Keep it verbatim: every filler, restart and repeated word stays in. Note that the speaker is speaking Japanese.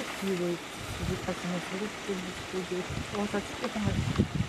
黄色い筋かすのそれってです。大さじって話。